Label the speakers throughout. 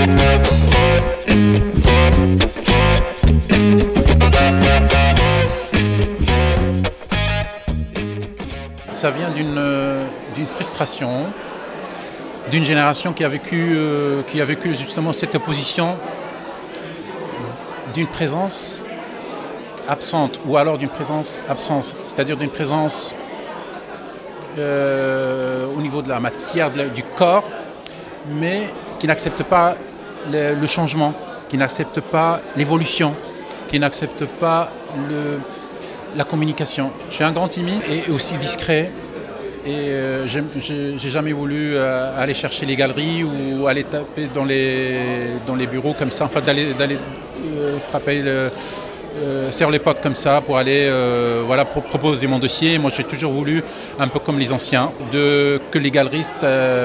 Speaker 1: Ça vient d'une frustration, d'une génération qui a vécu justement cette opposition d'une présence absente ou alors d'une présence-absence, c'est-à-dire d'une présence au niveau de la matière, du corps, mais qui n'accepte pas le changement, qui n'accepte pas l'évolution, qui n'accepte pas la communication. Je suis un grand timide et aussi discret et j'ai jamais voulu aller chercher les galeries ou aller taper dans les bureaux comme ça, enfin d'aller frapper sur les portes comme ça pour aller voilà, pour proposer mon dossier. Moi j'ai toujours voulu, un peu comme les anciens, que les galeristes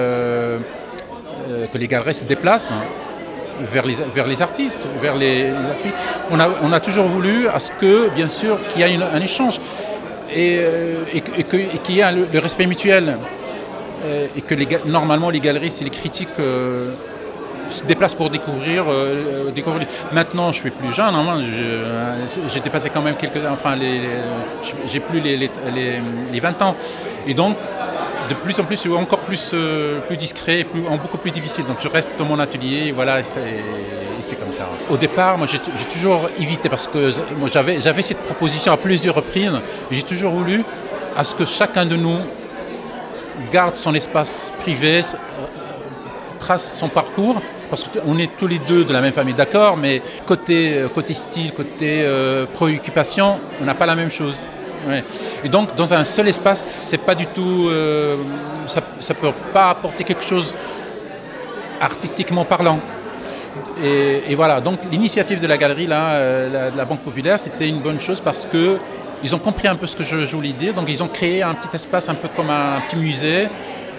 Speaker 1: se déplacent vers les artistes, on a toujours voulu à ce que, bien sûr, qu'il y ait un échange et qu'il y ait le respect mutuel et que normalement les galeristes et les critiques se déplacent pour découvrir. Maintenant, je suis plus jeune, j'ai dépassé quand même j'ai plus les 20 ans et donc de plus en plus, encore plus discret, beaucoup plus difficile. Donc je reste dans mon atelier, voilà, et c'est comme ça. Au départ, moi j'ai toujours évité parce que moi, j'avais cette proposition à plusieurs reprises. J'ai toujours voulu à ce que chacun de nous garde son espace privé, trace son parcours, parce qu'on est tous les deux de la même famille, d'accord, mais côté style, côté préoccupation, on n'a pas la même chose. Ouais. Et donc, dans un seul espace, c'est pas du tout, ça peut pas apporter quelque chose artistiquement parlant. Et voilà. Donc, l'initiative de la galerie là, de la Banque Populaire, c'était une bonne chose parce que ils ont compris un peu ce que je voulais dire. Donc, ils ont créé un petit espace, un peu comme un petit musée.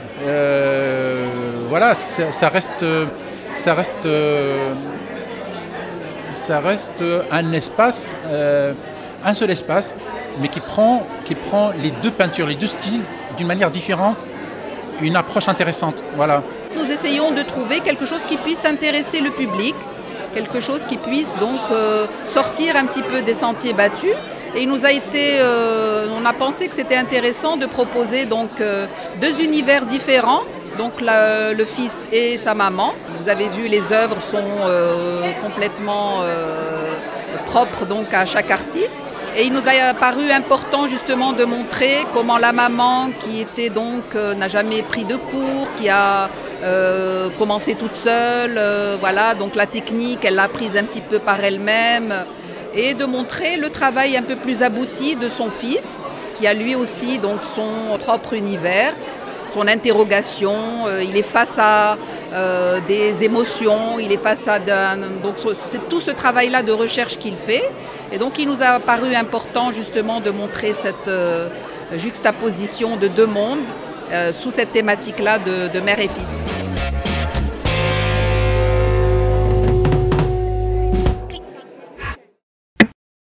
Speaker 1: Voilà, ça reste un espace, un seul espace, mais qui prend les deux peintures, les deux styles d'une manière différente, une approche intéressante. Voilà.
Speaker 2: Nous essayons de trouver quelque chose qui puisse intéresser le public, quelque chose qui puisse donc sortir un petit peu des sentiers battus. Et il nous a été, on a pensé que c'était intéressant de proposer donc deux univers différents, donc le fils et sa maman. Vous avez vu, les œuvres sont complètement propres donc à chaque artiste. Et il nous a paru important justement de montrer comment la maman, qui était donc n'a jamais pris de cours, qui a commencé toute seule, voilà, donc la technique, elle l'a prise un petit peu par elle-même, et de montrer le travail un peu plus abouti de son fils, qui a lui aussi donc son propre univers, son interrogation, il est face à des émotions, il est face à donc c'est tout ce travail-là de recherche qu'il fait. Et donc il nous a paru important justement de montrer cette juxtaposition de deux mondes sous cette thématique-là de mère et fils.